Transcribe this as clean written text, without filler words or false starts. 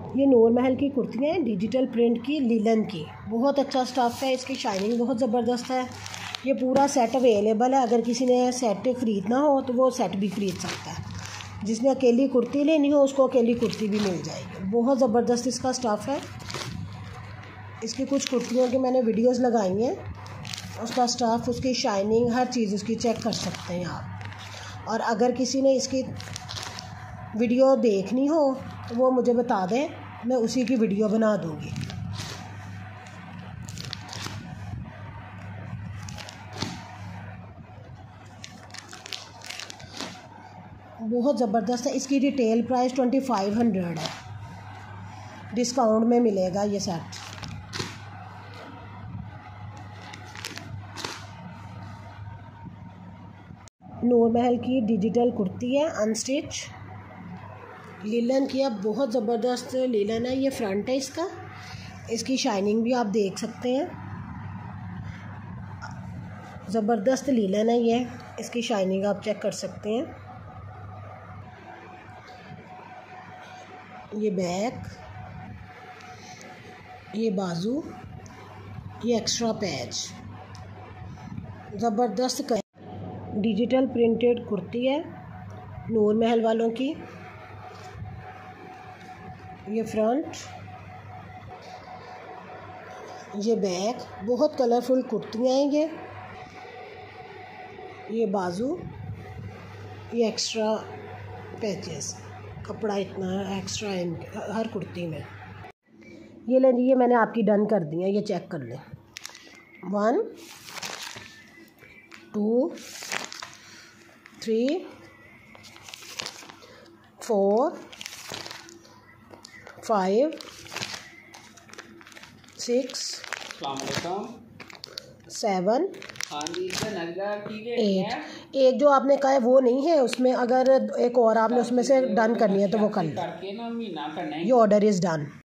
ये नूर महल की कुर्तियाँ हैं, डिजिटल प्रिंट की, लिलन की। बहुत अच्छा स्टफ़ है, इसकी शाइनिंग बहुत ज़बरदस्त है। ये पूरा सेट अवेलेबल है, अगर किसी ने सेट ख़रीदना हो तो वो सेट भी ख़रीद सकता है। जिसने अकेली कुर्ती लेनी हो उसको अकेली कुर्ती भी मिल जाएगी। बहुत ज़बरदस्त इसका स्टफ़ है। इसकी कुछ कुर्तियों की मैंने वीडियोज़ लगाई हैं, उसका स्टफ़, उसकी शाइनिंग, हर चीज़ उसकी चेक कर सकते हैं आप। और अगर किसी ने इसकी वीडियो देखनी हो तो वो मुझे बता दें, मैं उसी की वीडियो बना दूँगी। बहुत ज़बरदस्त है। इसकी रिटेल प्राइस 2500 है, डिस्काउंट में मिलेगा ये सेट। नूर महल की डिजिटल कुर्ती है, अनस्टिच, लिलन की है। बहुत ज़बरदस्त लिलन है। ये फ्रंट है इसका, इसकी शाइनिंग भी आप देख सकते हैं। ज़बरदस्त लिलन है ये, इसकी शाइनिंग आप चेक कर सकते हैं। ये बैक, ये बाजू, ये एक्स्ट्रा पैच, ज़बरदस्त डिजिटल प्रिंटेड कुर्ती है नूर महल वालों की। ये फ्रंट, ये बैक, बहुत कलरफुल कुर्तियाँ हैं ये बाजू, ये एक्स्ट्रा पैचेस, कपड़ा इतना एक्स्ट्रा है हर कुर्ती में। ये ले लीजिए, मैंने आपकी डन कर दी है, ये चेक कर लें। 1 2 3 4 5 6 7 8। एक जो आपने कहा है वो नहीं है उसमें, अगर एक और आपने उसमें से डन करनी है तो वो कर लें। ये ऑर्डर इज़ डन।